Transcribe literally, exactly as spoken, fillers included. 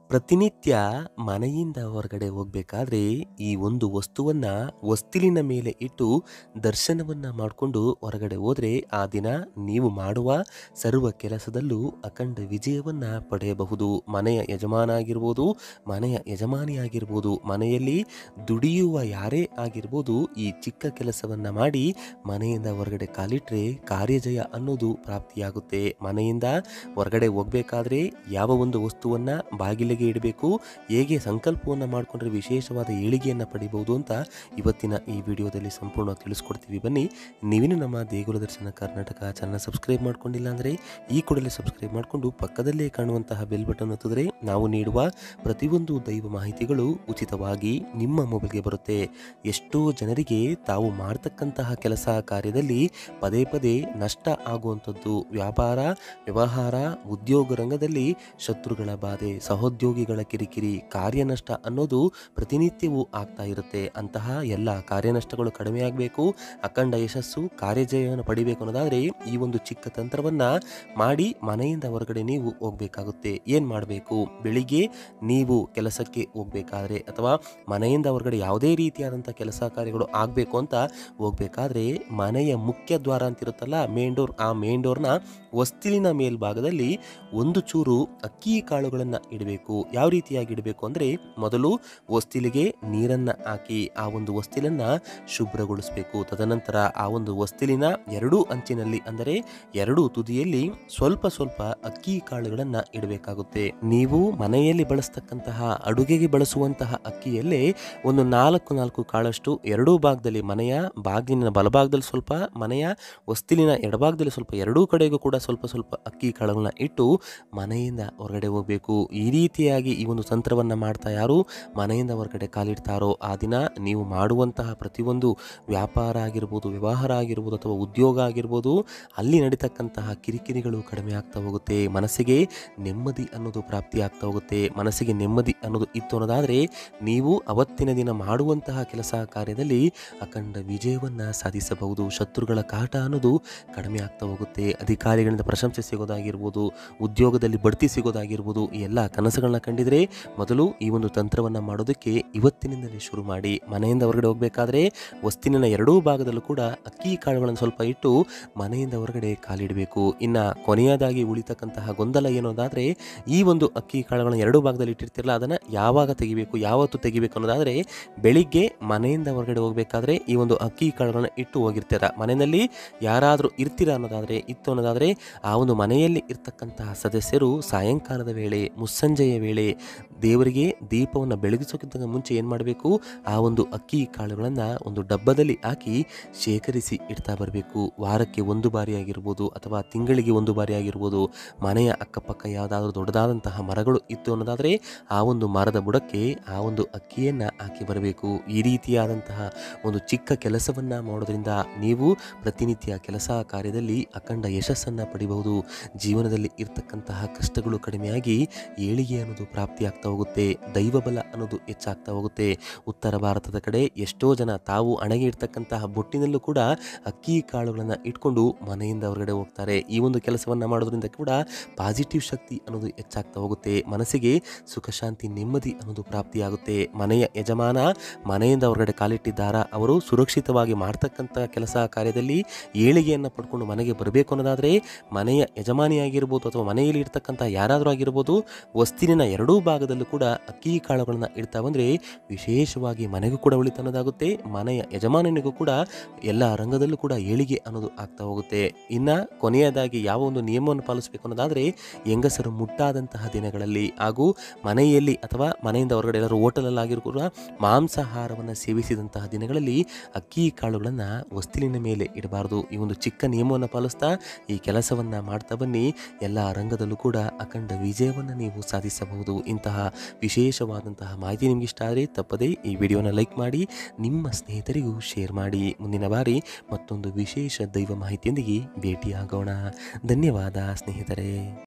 ಪ್ರತಿನಿತ್ಯ ಮನೆಯಿಂದ ಹೊರಗಡೆ ಹೋಗ್ಬೇಕಾದ್ರೆ ಈ ಒಂದು ವಸ್ತುವನ್ನ ಹೊಸ್ತಿಲಿನ ಮೇಲೆ ಇಟ್ಟು ದರ್ಶನವನ್ನ ಮಾಡಿಕೊಂಡು ಹೊರಗಡೆ ಹೋದ್ರೆ ಆ ದಿನ ನೀವು ಮಾಡುವ ಸರ್ವ ಕೆಲಸದಲ್ಲೂ ಅಖಂಡ ವಿಜಯವನ್ನ ಪಡೆಯಬಹುದು. ಮನೆಯ ಯಜಮಾನ ಆಗಿರ್ಬೋದು, ಮನೆಯ ಯಜಮಾನಿ ಆಗಿರ್ಬೋದು, ಮನೆಯಲ್ಲಿ ದುಡಿಯುವ ಯಾರೇ ಆಗಿರ್ಬೋದು, ಈ ಚಿಕ್ಕ ಕೆಲಸವನ್ನ ಮಾಡಿ ಮನೆಯಿಂದ ಹೊರಗಡೆ ಕಾಲಿಟ್ರೆ ಕಾರ್ಯಜಯ ಅನ್ನೋದು ಪ್ರಾಪ್ತಿಯಾಗುತ್ತೆ. ಮನೆಯಿಂದ ಹೊರಗಡೆ ಹೋಗ್ಬೇಕಾದ್ರೆ ಯಾವ ಒಂದು ವಸ್ತುವನ್ನ ಬಾಗಿಲಿಗೆ ಇಡಬೇಕು, ಹೇಗೆ ಸಂಕಲ್ಪವನ್ನು ಮಾಡಿಕೊಂಡ್ರೆ ವಿಶೇಷವಾದ ಏಳಿಗೆಯನ್ನು ಪಡಿಬಹುದು ಅಂತ ಇವತ್ತಿನ ಈ ವಿಡಿಯೋದಲ್ಲಿ ಸಂಪೂರ್ಣವಾಗಿ ತಿಳಿಸ್ಕೊಡ್ತೀವಿ. ಬನ್ನಿ, ನೀವಿನ್ನು ನಮ್ಮ ದೇಗುಲ ದರ್ಶನ ಕರ್ನಾಟಕ ಚಾನಲ್ ಸಬ್ಸ್ಕ್ರೈಬ್ ಮಾಡ್ಕೊಂಡಿಲ್ಲ ಅಂದರೆ ಈ ಕೂಡಲೇ ಸಬ್ಸ್ಕ್ರೈಬ್ ಮಾಡಿಕೊಂಡು ಪಕ್ಕದಲ್ಲೇ ಕಾಣುವಂತಹ ಬೆಲ್ ಬಟನ್ ಒತ್ತಿದ್ರೆ ನಾವು ನೀಡುವ ಪ್ರತಿಯೊಂದು ದೈವ ಮಾಹಿತಿಗಳು ಉಚಿತವಾಗಿ ನಿಮ್ಮ ಮೊಬೈಲ್ಗೆ ಬರುತ್ತೆ. ಎಷ್ಟೋ ಜನರಿಗೆ ತಾವು ಮಾಡ್ತಕ್ಕಂತಹ ಕೆಲಸ ಕಾರ್ಯದಲ್ಲಿ ಪದೇ ಪದೇ ನಷ್ಟ ಆಗುವಂಥದ್ದು, ವ್ಯಾಪಾರ ವ್ಯವಹಾರ ಉದ್ಯೋಗ ರಂಗದಲ್ಲಿ ಶತ್ರುಗಳ ಬಾಧೆ, ಸಹೋದ್ಯೋಗಿಗಳ ಕಿರಿಕಿರಿ, ಕಾರ್ಯನಷ್ಟ ಅನ್ನೋದು ಪ್ರತಿನಿತ್ಯವೂ ಆಗ್ತಾ ಇರುತ್ತೆ. ಅಂತಹ ಎಲ್ಲ ಕಾರ್ಯನಷ್ಟಗಳು ಕಡಿಮೆ ಆಗಬೇಕು, ಅಖಂಡ ಯಶಸ್ಸು ಕಾರ್ಯಜಯವನ್ನು ಪಡಿಬೇಕು ಅನ್ನೋದಾದರೆ ಈ ಒಂದು ಚಿಕ್ಕ ತಂತ್ರವನ್ನ ಮಾಡಿ ಮನೆಯಿಂದ ಹೊರಗಡೆ ನೀವು ಹೋಗ್ಬೇಕಾಗುತ್ತೆ. ಏನು ಮಾಡಬೇಕು? ಬೆಳಿಗ್ಗೆ ನೀವು ಕೆಲಸಕ್ಕೆ ಹೋಗ್ಬೇಕಾದ್ರೆ ಅಥವಾ ಮನೆಯಿಂದ ಹೊರಗಡೆ ಯಾವುದೇ ರೀತಿಯಾದಂಥ ಕೆಲಸ ಕಾರ್ಯಗಳು ಆಗಬೇಕು ಅಂತ ಹೋಗ್ಬೇಕಾದ್ರೆ ಮನೆಯ ಮುಖ್ಯ ದ್ವಾರ ಅಂತಿರುತ್ತಲ್ಲ, ಮೇನ್ ಡೋರ್, ಆ ಮೇನ್ ಡೋರ್ನ ಹೊಸ್ತಿಲಿನ ಮೇಲ್ಭಾಗದಲ್ಲಿ ಒಂದು ಚೂರು ಅಕ್ಕಿ ಕಾಳುಗಳನ್ನು ಇಡಬೇಕು. ಯಾವ ರೀತಿಯಾಗಿ ಇಡಬೇಕು ಅಂದರೆ, ಮೊದಲು ಹೊಸ್ತಿಲಿಗೆ ನೀರನ್ನು ಹಾಕಿ ಆ ಒಂದು ಹೊಸ್ತಿಲನ್ನ ಶುಭ್ರಗೊಳಿಸಬೇಕು. ತದನಂತರ ಆ ಒಂದು ಹೊಸ್ತಿಲಿನ ಎರಡೂ ಅಂಚಿನಲ್ಲಿ ಅಂದರೆ ಎರಡೂ ತುದಿಯಲ್ಲಿ ಸ್ವಲ್ಪ ಸ್ವಲ್ಪ ಅಕ್ಕಿ ಕಾಳುಗಳನ್ನು ಇಡಬೇಕಾಗುತ್ತೆ. ನೀವು ಮನೆಯಲ್ಲಿ ಬಳಸ್ತಕ್ಕಂತಹ ಅಡುಗೆಗೆ ಬಳಸುವಂತಹ ಅಕ್ಕಿಯಲ್ಲೇ ಒಂದು ನಾಲ್ಕು ನಾಲ್ಕು ಕಾಳಷ್ಟು ಎರಡೂ ಭಾಗದಲ್ಲಿ, ಮನೆಯ ಬಾಗಿಲಿನ ಬಲಭಾಗದಲ್ಲಿ ಸ್ವಲ್ಪ, ಮನೆಯ ಹೊಸ್ತಿಲಿನ ಎಡಭಾಗದಲ್ಲಿ ಸ್ವಲ್ಪ, ಎರಡೂ ಕಡೆಗೂ ಕೂಡ ಸ್ವಲ್ಪ ಸ್ವಲ್ಪ ಅಕ್ಕಿ ಕಾಳುಗಳನ್ನ ಇಟ್ಟು ಮನೆಯಿಂದ ಹೊರಗಡೆ ಹೋಗಬೇಕು. ಈ ರೀತಿಯಾಗಿ ಈ ಒಂದು ತಂತ್ರವನ್ನ ಮಾಡ್ತಾ ಯಾರು ಮನೆಯಿಂದ ಹೊರಗಡೆ ಕಾಲಿಡ್ತಾರೋ ಆ ದಿನ ನೀವು ಮಾಡುವಂತಹ ಪ್ರತಿಯೊಂದು ವ್ಯಾಪಾರ ಆಗಿರ್ಬೋದು, ವ್ಯವಹಾರ ಆಗಿರ್ಬೋದು ಅಥವಾ ಉದ್ಯೋಗ ಆಗಿರ್ಬೋದು, ಅಲ್ಲಿ ನಡೀತಕ್ಕಂತಹ ಕಿರಿಕಿರಿಗಳು ಕಡಿಮೆ ಆಗ್ತಾ ಹೋಗುತ್ತೆ. ಮನಸ್ಸಿಗೆ ನೆಮ್ಮದಿ ಅನ್ನೋದು ಪ್ರಾಪ್ತಿ ಆಗ್ತಾ ಹೋಗುತ್ತೆ. ಮನಸ್ಸಿಗೆ ನೆಮ್ಮದಿ ಅನ್ನೋದು ಇತ್ತು ಅನ್ನೋದಾದರೆ ನೀವು ಅವತ್ತಿನ ದಿನ ಮಾಡುವಂತಹ ಕೆಲಸ ಕಾರ್ಯದಲ್ಲಿ ಅಖಂಡ ವಿಜಯವನ್ನ ಸಾಧಿಸಬಹುದು. ಶತ್ರುಗಳ ಕಾಟ ಅನ್ನೋದು ಕಡಿಮೆ ಆಗ್ತಾ ಹೋಗುತ್ತೆ. ಅಧಿಕಾರಿಗಳಿಂದ ಪ್ರಶಂಸೆ ಸಿಗೋದಾಗಿರ್ಬೋದು, ಉದ್ಯೋಗದಲ್ಲಿ ಬಡ್ತಿ ಸಿಗೋದಾಗಿರ್ಬೋದು, ಈ ಎಲ್ಲ ಕನಸುಗಳನ್ನ ಕಂಡಿದ್ರೆ ಮೊದಲು ಈ ಒಂದು ತಂತ್ರವನ್ನ ಮಾಡೋದಕ್ಕೆ ಇವತ್ತಿನಿಂದಲೇ ಶುರು ಮಾಡಿ. ಮನೆಯಿಂದ ಹೊರಗಡೆ ಹೋಗಬೇಕಾದ್ರೆ ವಸ್ತಿನ ಎರಡೂ ಭಾಗದಲ್ಲೂ ಕೂಡ ಅಕ್ಕಿ ಕಾಳುಗಳನ್ನು ಸ್ವಲ್ಪ ಇಟ್ಟು ಮನೆಯಿಂದ ಹೊರಗಡೆ ಕಾಲಿಡಬೇಕು. ಇನ್ನು ಕೊನೆಯದಾಗಿ ಉಳಿತಕ್ಕಂತಹ ಗೊಂದಲ ಏನೋದಾದರೆ, ಈ ಒಂದು ಅಕ್ಕಿ ಕಾಳುಗಳನ್ನು ಎರಡೂ ಭಾಗದಲ್ಲಿ ಇಟ್ಟಿರ್ತಿರಲ್ಲ, ಅದನ್ನು ಯಾವಾಗ ತೆಗಿಬೇಕು, ಯಾವತ್ತು ತೆಗಿಬೇಕು ಅನ್ನೋದಾದರೆ ಬೆಳಿಗ್ಗೆ ಮನೆಯಿಂದ ಹೊರಗಡೆ ಹೋಗಬೇಕಾದ್ರೆ ಈ ಒಂದು ಅಕ್ಕಿ ಕಾಳುಗಳನ್ನು ಇಟ್ಟು ಹೋಗಿರ್ತೀರ. ಮನೆಯಲ್ಲಿ ಯಾರಾದರೂ ಇರ್ತೀರ ಅನ್ನೋದಾದರೆ, ಇತ್ತು ಅನ್ನೋದಾದರೆ ಆ ಒಂದು ಮನೆಯಲ್ಲಿ ಇರ್ತಕ್ಕಂತಹ ಸದಸ್ಯರು ಸಾಯಂಕಾಲದ ವೇಳೆ, ಮುಸ್ಸಂಜೆಯ ವೇಳೆ ದೇವರಿಗೆ ದೀಪವನ್ನು ಬೆಳಗಿಸೋಕ್ಕಿಂತ ಮುಂಚೆ ಏನು ಮಾಡಬೇಕು, ಆ ಒಂದು ಅಕ್ಕಿ ಕಾಳುಗಳನ್ನು ಒಂದು ಡಬ್ಬದಲ್ಲಿ ಹಾಕಿ ಶೇಖರಿಸಿ ಇಡ್ತಾ ಬರಬೇಕು. ವಾರಕ್ಕೆ ಒಂದು ಬಾರಿ ಆಗಿರ್ಬೋದು ಅಥವಾ ತಿಂಗಳಿಗೆ ಒಂದು ಬಾರಿ ಆಗಿರ್ಬೋದು, ಮನೆಯ ಅಕ್ಕಪಕ್ಕ ಯಾವುದಾದ್ರೂ ದೊಡ್ಡದಾದಂತಹ ಮರಗಳು ಇತ್ತು ಅನ್ನೋದಾದರೆ ಆ ಒಂದು ಮರದ ಬುಡಕ್ಕೆ ಆ ಒಂದು ಅಕ್ಕಿಯನ್ನು ಹಾಕಿ ಬರಬೇಕು. ಈ ರೀತಿಯಾದಂತಹ ಒಂದು ಚಿಕ್ಕ ಕೆಲಸವನ್ನು ಮಾಡೋದ್ರಿಂದ ನೀವು ಪ್ರತಿನಿತ್ಯ ಕೆಲಸ ಕಾರ್ಯದಲ್ಲಿ ಅಖಂಡ ಯಶಸ್ಸನ್ನು ಪಡಿಬಹುದು. ಜೀವನದಲ್ಲಿ ಇರ್ತಕ್ಕಂತಹ ಕಷ್ಟಗಳು ಕಡಿಮೆಯಾಗಿ ಏಳಿಗೆ ಅನ್ನೋದು ಪ್ರಾಪ್ತಿ ಆಗ್ತಾ ಹೋಗುತ್ತೆ. ದೈವಬಲ ಅನ್ನೋದು ಹೆಚ್ಚಾಗ್ತಾ ಹೋಗುತ್ತೆ. ಉತ್ತರ ಭಾರತದ ಕಡೆ ಎಷ್ಟೋ ಜನ ತಾವು ಹಣೆಗೆ ಇರ್ತಕ್ಕಂತಹ ಬೊಟ್ಟಿನಲ್ಲೂ ಕೂಡ ಅಕ್ಕಿ ಕಾಳುಗಳನ್ನು ಇಟ್ಕೊಂಡು ಮನೆಯಿಂದ ಹೊರಗಡೆ ಹೋಗ್ತಾರೆ. ಈ ಒಂದು ಕೆಲಸವನ್ನು ಮಾಡೋದ್ರಿಂದ ಕೂಡ ಪಾಸಿಟಿವ್ ಶಕ್ತಿ ಅನ್ನೋದು ಹೆಚ್ಚಾಗ್ತಾ ಹೋಗುತ್ತೆ. ಮನಸ್ಸಿಗೆ ಸುಖ ಶಾಂತಿ ನೆಮ್ಮದಿ ಅನ್ನೋದು ಪ್ರಾಪ್ತಿಯಾಗುತ್ತೆ. ಮನೆಯ ಯಜಮಾನ ಮನೆಯಿಂದ ಹೊರಗಡೆ ಕಾಲಿಟ್ಟಿದ್ದಾರ, ಅವರು ಸುರಕ್ಷಿತವಾಗಿ ಮಾಡ್ತಕ್ಕಂಥ ಕೆಲಸ ಕಾರ್ಯದಲ್ಲಿ ಏಳಿಗೆಯನ್ನು ಪಡ್ಕೊಂಡು ಮನೆಗೆ ಬರಬೇಕು ಅನ್ನೋದಾದರೆ ಮನೆಯ ಯಜಮಾನಿಯಾಗಿರ್ಬೋದು ಅಥವಾ ಮನೆಯಲ್ಲಿ ಇರ್ತಕ್ಕಂಥ ಯಾರಾದರೂ ಆಗಿರ್ಬೋದು, ವಸ್ತಿನ ಎರಡೂ ಭಾಗದಲ್ಲೂ ಕೂಡ ಅಕ್ಕಿ ಕಾಳುಗಳನ್ನು ಇಡ್ತಾ ಬಂದರೆ ವಿಶೇಷವಾಗಿ ಮನೆಗೂ ಕೂಡ ಉಳಿತ ಅನ್ನೋದಾಗುತ್ತೆ. ಮನೆಯ ಯಜಮಾನನಿಗೂ ಕೂಡ ಎಲ್ಲ ರಂಗದಲ್ಲೂ ಕೂಡ ಏಳಿಗೆ ಅನ್ನೋದು ಆಗ್ತಾ ಹೋಗುತ್ತೆ. ಇನ್ನು ಕೊನೆಯದಾಗಿ ಯಾವ ಒಂದು ನಿಯಮವನ್ನು ಪಾಲಿಸಬೇಕು ಅನ್ನೋದಾದರೆ, ಹೆಂಗಸರು ಮುಟ್ಟಾದಂತಹ ದಿನಗಳಲ್ಲಿ ಹಾಗೂ ಮನೆಯಲ್ಲಿ ಅಥವಾ ಮನೆಯಿಂದ ಹೊರಗಡೆ ಎಲ್ಲರೂ ಹೋಟೆಲಲ್ಲಿ ಆಗಿರ್ಕೂಡ ಮಾಂಸಾಹಾರವನ್ನು ಸೇವಿಸಿದಂತಹ ದಿನಗಳಲ್ಲಿ ಅಕ್ಕಿ ಕಾಳುಗಳನ್ನು ವಸ್ತಿಲಿನ ಮೇಲೆ ಇಡಬಾರ್ದು. ಈ ಒಂದು ಚಿಕ್ಕ ನಿಯಮವನ್ನು ಪಾಲಿಸ್ತಾ ಈ ಕೆಲಸವನ್ನು ಮಾಡ್ತಾ ಬನ್ನಿ, ಎಲ್ಲ ರಂಗದಲ್ಲೂ ಕೂಡ ಅಖಂಡ ವಿಜಯವನ್ನು ನೀವು ಸಾಧಿಸಬಹುದು. ಇಂತಹ ವಿಶೇಷವಾದಂತಹ ಮಾಹಿತಿ ನಿಮ್ಗೆ ಇಷ್ಟ ಆದರೆ ತಪ್ಪದೇ ಈ ವಿಡಿಯೋನ ಲೈಕ್ ಮಾಡಿ, ನಿಮ್ಮ ಸ್ನೇಹಿತರಿಗೂ ಶೇರ್ ಮಾಡಿ. ಮುಂದಿನ ಬಾರಿ ಮತ್ತೊಂದು ವಿಶೇಷ ದೈವ ಮಾಹಿತಿಯೊಂದಿಗೆ ಭೇಟಿಯಾಗೋಣ. ಧನ್ಯವಾದ ಸ್ನೇಹಿತರೆ.